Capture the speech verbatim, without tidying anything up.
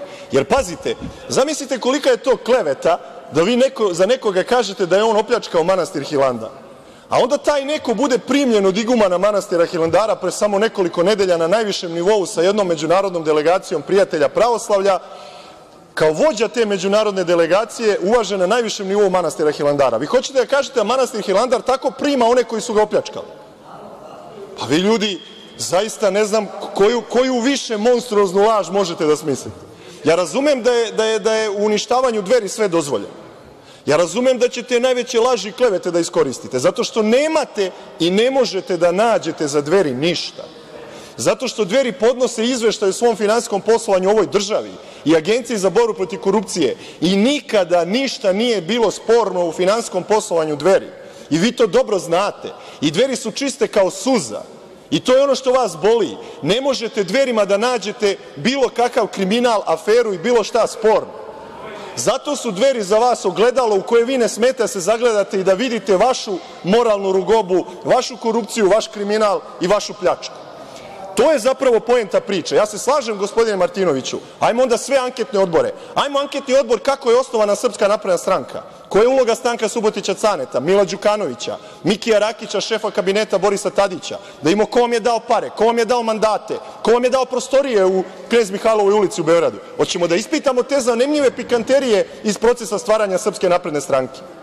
Jer, pazite, zamislite kolika je to kleveta da vi neko, za nekoga kažete da je on opljačkao manastir Hilandar, a onda taj neko bude primljen od igumana manastira Hilandara pre samo nekoliko nedelja na najvišem nivou sa jednom međunarodnom delegacijom prijatelja pravoslavlja, kao vođa te međunarodne delegacije, uvažen na najvišem nivou manastira Hilandara. Vi hoćete da kažete da manastir Hilandar tako prima one koji su ga opljačkali? Pa vi ljudi, zaista ne znam koju, koju više monstruoznu laž možete da smislite. Ja razumem da je, da je, da je u uništavanju Dveri sve dozvoljeno. Ja razumem da ćete najveće laži i klevete da iskoristite, zato što nemate i ne možete da nađete za Dveri ništa. Zato što Dveri podnose izveštaj o svom finansijskom poslovanju u ovoj državi i Agenciji za borbu protiv korupcije i nikada ništa nije bilo sporno u finansijskom poslovanju Dveri. I vi to dobro znate. I Dveri su čiste kao suza. I to je ono što vas boli. Ne možete Dverima da nađete bilo kakav kriminal, aferu i bilo šta sporno. Zato su Dveri za vas ogledalo u koje vi ne smete da se zagledate i da vidite vašu moralnu rugobu, vašu korupciju, vaš kriminal i vašu pljačku. To je zapravo poenta priče. Ja se slažem, gospodine Martinoviću, ajmo onda sve anketne odbore. Ajmo anketni odbor kako je osnovana Srpska napredna stranka, koja je uloga Stanka Subotića Caneta, Mila Đukanovića, Mikija Rakića, šefa kabineta Borisa Tadića, da imamo ko vam je dao pare, ko vam je dao mandate, ko vam je dao prostorije u Knez Mihajlovoj ulici u Beogradu. Hoćemo da ispitamo te zanimljive pikanterije iz procesa stvaranja Srpske napredne stranke.